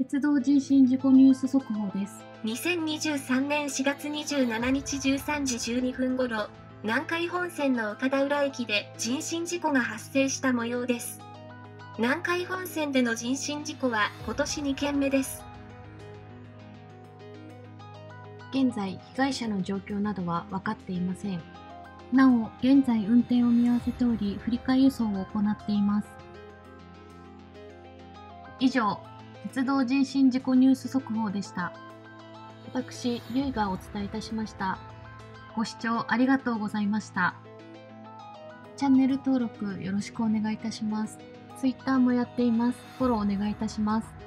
鉄道人身事故ニュース速報です。 2023年4月27日13時12分ごろ、南海本線の岡田浦駅で人身事故が発生した模様です。南海本線での人身事故は今年2件目です。 現在、被害者の状況などは分かっていません。 なお、現在運転を見合わせており、振り替え輸送を行っています。以上、鉄道人身事故ニュース速報でした。 私、ゆいがお伝えいたしました。 ご視聴ありがとうございました。チャンネル登録よろしくお願いいたします。Twitter もやっています。フォローお願いいたします。